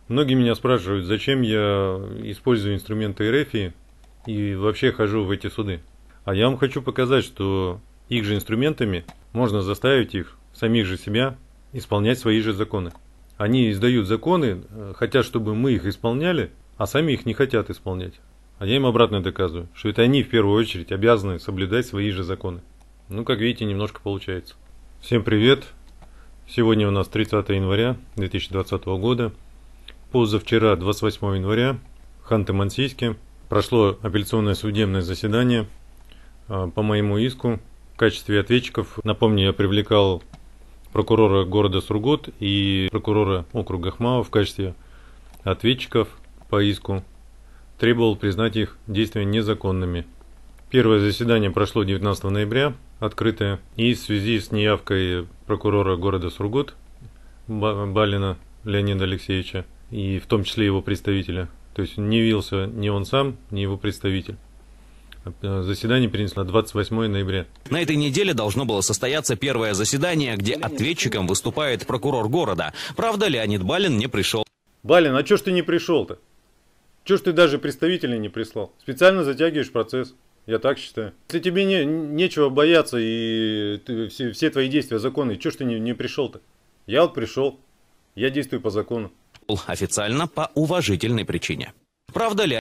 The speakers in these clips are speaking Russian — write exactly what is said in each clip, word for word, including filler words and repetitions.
Многие меня спрашивают, зачем я использую инструменты эр эф и и вообще хожу в эти суды. А я вам хочу показать, что их же инструментами можно заставить их, самих же себя, исполнять свои же законы. Они издают законы, хотят, чтобы мы их исполняли, а сами их не хотят исполнять. А я им обратно доказываю, что это они в первую очередь обязаны соблюдать свои же законы. Ну, как видите, немножко получается. Всем привет! Сегодня у нас тридцатое января две тысячи двадцатого года. Позавчера, двадцать восьмого января, в Ханты-Мансийске прошло апелляционное судебное заседание по моему иску. В качестве ответчиков, напомню, я привлекал прокурора города Сургут и прокурора округа Хмао в качестве ответчиков по иску. Требовал признать их действия незаконными. Первое заседание прошло девятнадцатого ноября, открытое, и в связи с неявкой прокурора города Сургут Балина Леонида Алексеевича, и в том числе его представителя, то есть не явился ни он сам, ни его представитель. Заседание перенесло на двадцать восьмое ноября. На этой неделе должно было состояться первое заседание, где ответчиком выступает прокурор города. Правда, Леонид Балин не пришел. Балин, а чё ж ты не пришел-то? Чё ж ты даже представителей не прислал? Специально затягиваешь процесс. Я так считаю. Если тебе не, нечего бояться и ты, все, все твои действия законные, чё ж ты не, не пришел-то? Я вот пришел. Я действую по закону. Официально по уважительной причине. Правда ли?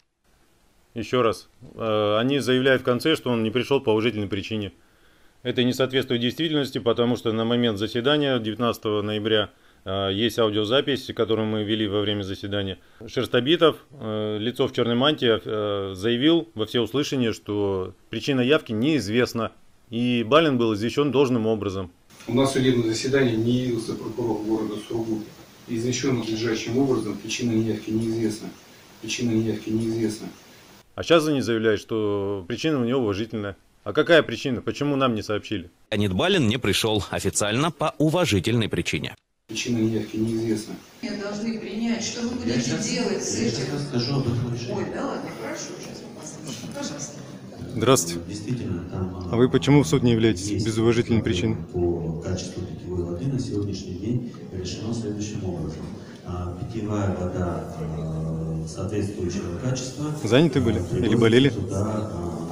Еще раз. Э, они заявляют в конце, что он не пришел по уважительной причине. Это не соответствует действительности, потому что на момент заседания девятнадцатого ноября э, есть аудиозапись, которую мы вели во время заседания. Шерстобитов, э, лицо в черной мантии, э, заявил во всеуслышание, что причина явки неизвестна. И Балин был извещен должным образом. У нас в судебном заседании не явился прокурор города Сургут. Извещен надлежащим образом, причина неявки неизвестна. Причина неявки неизвестна. А сейчас они заявляют, что причина у него уважительная. А какая причина? Почему нам не сообщили? Леонид Балин не пришел официально по уважительной причине. Причина неявки неизвестна. Должны принять, что вы будете сейчас, делать с этим? Я расскажу об этом решении. Ой, да ладно, хорошо, сейчас мы послушаем. Пожалуйста. Здравствуйте. Действительно, там, а вы почему в суд не являетесь без уважительной причины? По качеству питьевой воды на сегодняшний день решено следующим образом. Питьевая вода соответствующего качества. Заняты были или болели? Туда,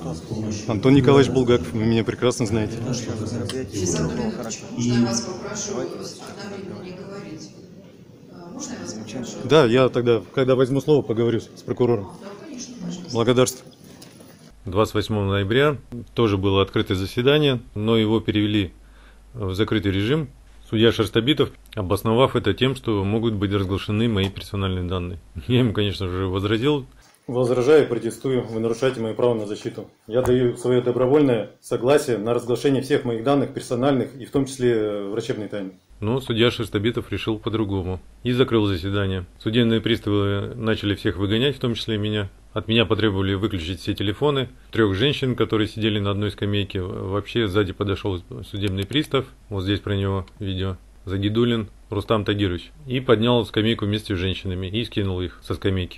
Антон Николаевич Булгаков, вы меня прекрасно знаете. Сейчас, Антон Ильич, можно я вас попрошу одновременно не говорить? Можно я вас попрошу? Да, я тогда, когда возьму слово, поговорю с прокурором. Да, конечно, пожалуйста. Благодарствую. двадцать восьмого ноября тоже было открытое заседание, но его перевели в закрытый режим. Судья Шерстобитов, обосновав это тем, что могут быть разглашены мои персональные данные. Я ему, конечно же, возразил. Возражаю, протестую, вы нарушаете мое право на защиту. Я даю свое добровольное согласие на разглашение всех моих данных персональных и в том числе врачебной тайны. Но судья Шерстобитов решил по-другому и закрыл заседание. Судебные приставы начали всех выгонять, в том числе и меня. От меня потребовали выключить все телефоны. Трех женщин, которые сидели на одной скамейке, вообще сзади подошел судебный пристав. Вот здесь про него видео. Загидулин Рустам Тагирович. И поднял скамейку вместе с женщинами и скинул их со скамейки.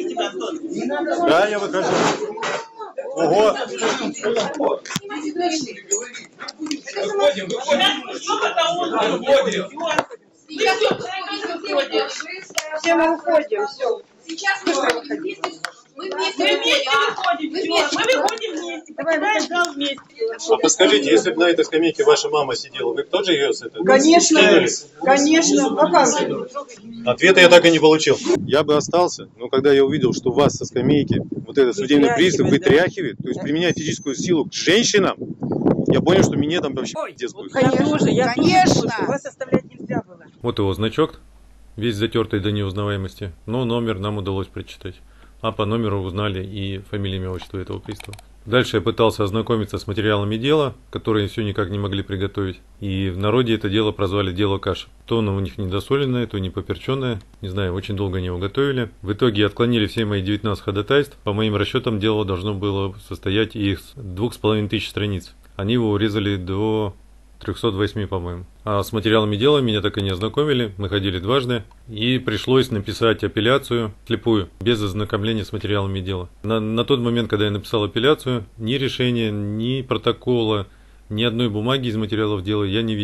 Да, я выхожу. Ого! Все мы уходим, все. Сейчас мы выходим. Мы вместе выходим. Мы выходим вместе. Покидаем зал вместе. А подскажите, если бы на этой скамейке ваша мама сидела, вы бы тоже ее с этой Конечно, скинули? конечно. А как же? Ответа я так и не получил. Я бы остался, но когда я увидел, что вас со скамейки вот этот судебный пристав вытряхивает, то есть применяет физическую силу к женщинам, я понял, что мне там вообще пиздец будет. Я тоже, я Конечно. Вас оставлять нельзя было. Вот его значок, весь затертый до неузнаваемости, но номер нам удалось прочитать. А по номеру узнали и фамилию, имя, отчество этого пристава. Дальше я пытался ознакомиться с материалами дела, которые все никак не могли приготовить. И в народе это дело прозвали «дело каша». То оно у них недосоленное, то не поперченное. Не знаю, очень долго они его готовили. В итоге отклонили все мои девятнадцать ходатайств. По моим расчетам, дело должно было состоять из двух с половиной тысяч страниц. Они его урезали до трёхсот восьми, по-моему. А с материалами дела меня так и не ознакомили, мы ходили дважды, и пришлось написать апелляцию слепую, без ознакомления с материалами дела. На, на тот момент, когда я написал апелляцию, ни решения, ни протокола, ни одной бумаги из материалов дела я не видел.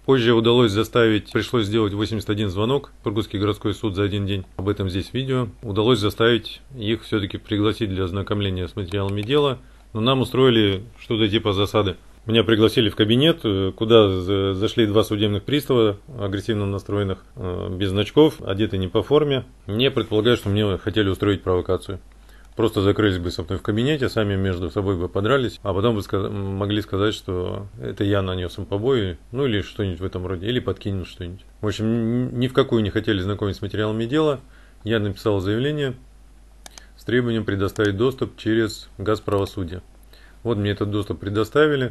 Позже удалось заставить, пришлось сделать восемьдесят один звонок в Сургутский городской суд за один день. Об этом здесь видео. Удалось заставить их все-таки пригласить для ознакомления с материалами дела. Но нам устроили что-то типа засады. Меня пригласили в кабинет, куда зашли два судебных пристава, агрессивно настроенных, без значков, одеты не по форме. Мне предполагают, что мне хотели устроить провокацию. Просто закрылись бы со мной в кабинете, сами между собой бы подрались, а потом бы сказ- могли сказать, что это я нанес им побои, ну или что-нибудь в этом роде, или подкинул что-нибудь. В общем, ни в какую не хотели знакомить с материалами дела. Я написал заявление с требованием предоставить доступ через Газправосудие. Вот мне этот доступ предоставили,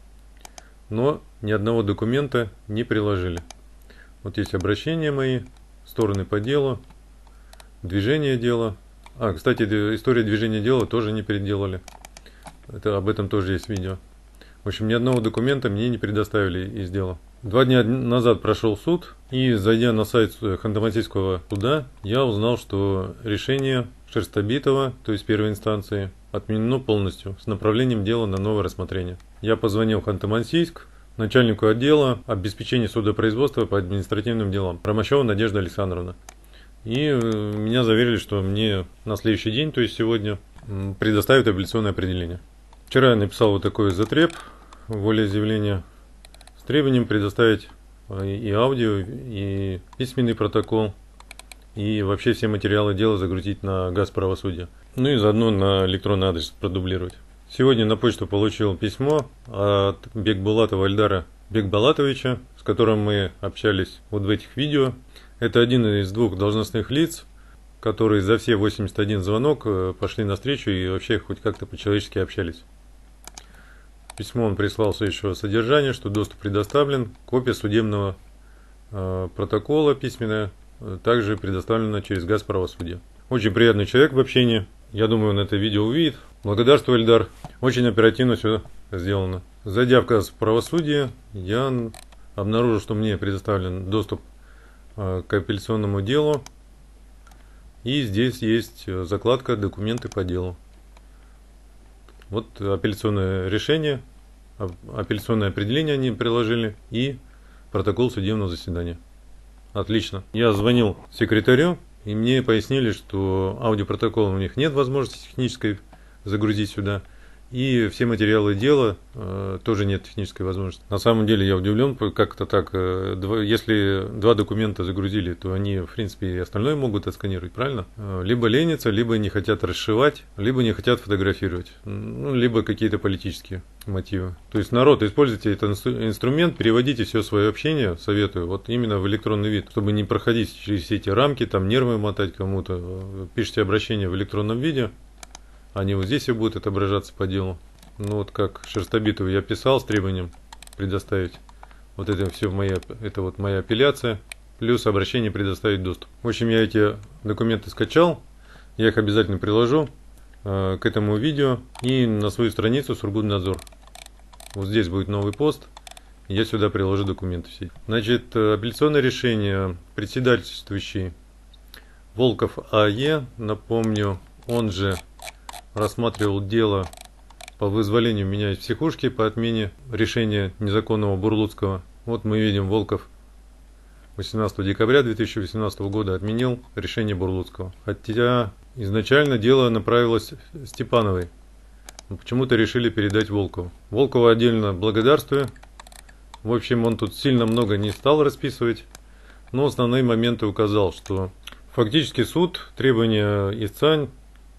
но ни одного документа не приложили. Вот есть обращения мои, стороны по делу, движение дела. А, кстати, история движения дела тоже не переделали. Это, об этом тоже есть видео. В общем, ни одного документа мне не предоставили из дела. Два дня назад прошел суд, и зайдя на сайт Ханты-Мансийского суда, я узнал, что решение Шерстобитова, то есть первой инстанции, отменено полностью, с направлением дела на новое рассмотрение. Я позвонил в Ханты-Мансийск, начальнику отдела обеспечения судопроизводства по административным делам, Ромащова Надежда Александровна. И меня заверили, что мне на следующий день, то есть сегодня, предоставят апелляционное определение. Вчера я написал вот такой затреб, волеизъявление, с требованием предоставить и аудио, и письменный протокол, и вообще все материалы дела загрузить на Газправосудие. Ну и заодно на электронный адрес продублировать. Сегодня на почту получил письмо от Бекбулатова Эльдара Бекбалатовича, с которым мы общались вот в этих видео. Это один из двух должностных лиц, которые за все восемьдесят один звонок пошли навстречу и вообще хоть как-то по-человечески общались. Письмо он прислал следующего содержания, что доступ предоставлен, копия судебного э, протокола письменная э, также предоставлена через Газправосудие. Очень приятный человек в общении, я думаю, он это видео увидит. Благодарствую, Эльдар, очень оперативно все сделано. Зайдя в Газправосудие, я обнаружил, что мне предоставлен доступ к апелляционному делу, и здесь есть закладка «Документы по делу». Вот апелляционное решение, апелляционное определение они приложили и протокол судебного заседания. Отлично. Я звонил секретарю, и мне пояснили, что аудиопротокола у них нет возможности технической загрузить сюда. И все материалы дела э, тоже нет технической возможности. На самом деле я удивлен, как-то так. Э, два, если два документа загрузили, то они, в принципе, и остальное могут отсканировать, правильно? Э, либо ленятся, либо не хотят расшивать, либо не хотят фотографировать. Ну, либо какие-то политические мотивы. То есть, народ, используйте этот инструмент, переводите все свое общение, советую, вот именно в электронный вид, чтобы не проходить через все эти рамки, там нервы мотать кому-то. Пишите обращение в электронном виде. Они вот здесь и будут отображаться по делу. Ну вот как Шерстобитову я писал с требованием предоставить. Вот это все моя, это вот моя апелляция. Плюс обращение предоставить доступ. В общем, я эти документы скачал. Я их обязательно приложу э, к этому видео. И на свою страницу Сургутнадзор. Вот здесь будет новый пост. Я сюда приложу документы все. Значит, апелляционное решение председательствующий Волков А Е. Напомню, он же рассматривал дело по вызволению меня из психушки по отмене решения незаконного Бурлуцкого. Вот мы видим, Волков восемнадцатого декабря две тысячи восемнадцатого года отменил решение Бурлуцкого. Хотя изначально дело направилось Степановой. Но почему-то решили передать Волкову. Волкову отдельно благодарствую. В общем, он тут сильно много не стал расписывать, но основные моменты указал, что фактически суд требования истца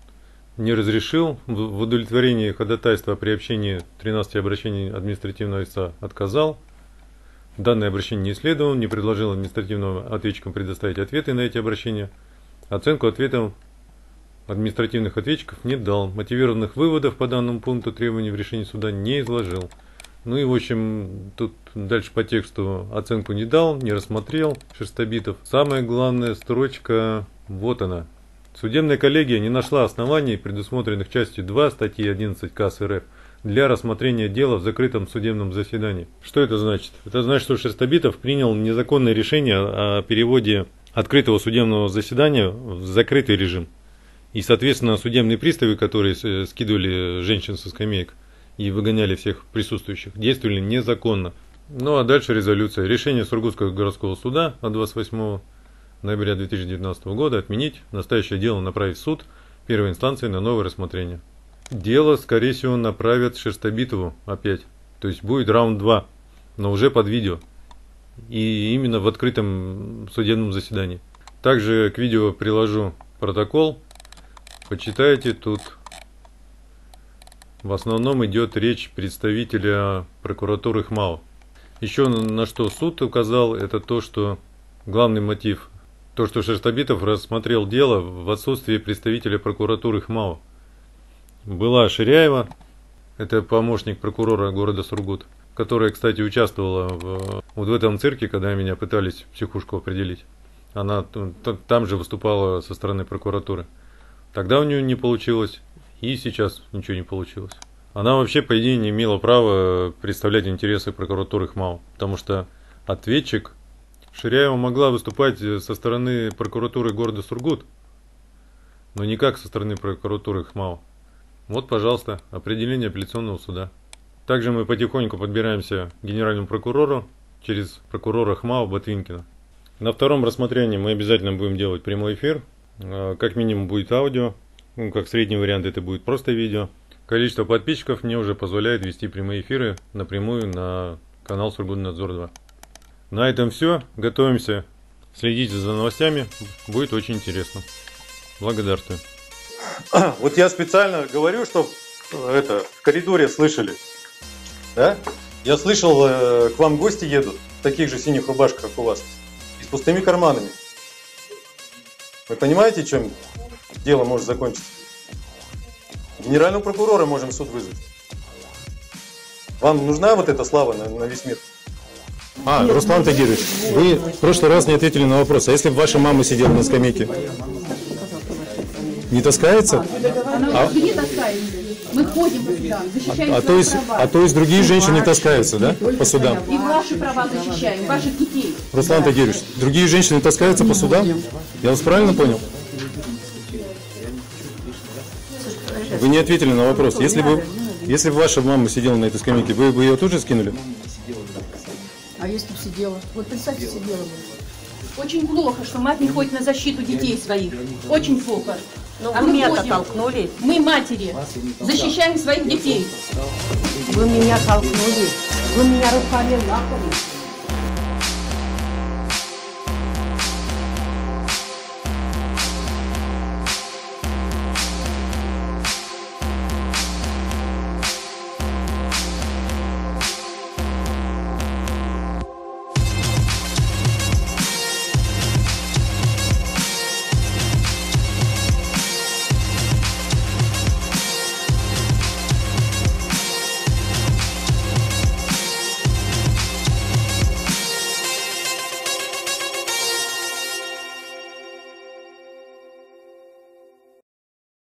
не разрешил, в удовлетворении ходатайства о приобщении тринадцати обращений административного истца отказал. Данное обращение не исследовал, не предложил административным ответчикам предоставить ответы на эти обращения. Оценку ответам административных ответчиков не дал. Мотивированных выводов по данному пункту требований в решении суда не изложил. Ну и в общем, тут дальше по тексту оценку не дал, не рассмотрел Шерстобитов. Самая главная строчка, вот она. Судебная коллегия не нашла оснований, предусмотренных частью два статьи одиннадцать ка эс эр эф, для рассмотрения дела в закрытом судебном заседании. Что это значит? Это значит, что Шерстобитов принял незаконное решение о переводе открытого судебного заседания в закрытый режим. И, соответственно, судебные приставы, которые скидывали женщин со скамеек и выгоняли всех присутствующих, действовали незаконно. Ну а дальше резолюция. Решение Сургутского городского суда от двадцать восьмого ноября две тысячи девятнадцатого года отменить, настоящее дело направить в суд первой инстанции на новое рассмотрение. Дело, скорее всего, направят Шерстобитову опять. То есть будет раунд два, но уже под видео. И именно в открытом судебном заседании. Также к видео приложу протокол. Почитайте, тут в основном идет речь представителя прокуратуры ХМАО. Еще на что суд указал, это то, что главный мотив, то, что Шерстобитов рассмотрел дело в отсутствии представителя прокуратуры ХМАО. Была Ширяева, это помощник прокурора города Сургут, которая, кстати, участвовала в, вот в этом цирке, когда меня пытались в психушку определить. Она там же выступала со стороны прокуратуры. Тогда у нее не получилось, и сейчас ничего не получилось. Она вообще, по идее, не имела права представлять интересы прокуратуры ХМАО, потому что ответчик Ширяева могла выступать со стороны прокуратуры города Сургут, но никак со стороны прокуратуры ХМАО. Вот, пожалуйста, определение апелляционного суда. Также мы потихоньку подбираемся к генеральному прокурору через прокурора ХМАО Ботвинкина. На втором рассмотрении мы обязательно будем делать прямой эфир. Как минимум будет аудио, ну, как средний вариант это будет просто видео. Количество подписчиков мне уже позволяет вести прямые эфиры напрямую на канал Сургутнадзор два. На этом все. Готовимся. Следите за новостями. Будет очень интересно. Благодарствую. Вот я специально говорю, чтобы это, в коридоре слышали. Да? Я слышал, э, к вам гости едут в таких же синих рубашках, как у вас. И с пустыми карманами. Вы понимаете, чем дело может закончиться? Генерального прокурора можем в суд вызвать. Вам нужна вот эта слава на, на весь мир? А, Руслан Тагирович, вы в прошлый раз не ответили на вопрос. А если бы ваша мама сидела на скамейке? Не таскается? А, не таскается. Мы ходим по судам, защищаем а, свои то есть, права. а то есть другие женщины таскаются, да, по судам? И ваши права защищаем, ваших детей. Руслан Тагирович, другие женщины таскаются по судам? Я вас правильно понял? Вы не ответили на вопрос. Если бы, если бы ваша мама сидела на этой скамейке, вы бы ее тоже скинули? А если бы сидела? Вот представьте, сидела бы. Очень плохо, что мать не ходит на защиту детей своих. Очень плохо. Но а вы мы меня-то ходим. толкнули. Мы матери. Защищаем своих детей. Вы меня толкнули. Вы меня руками лапали.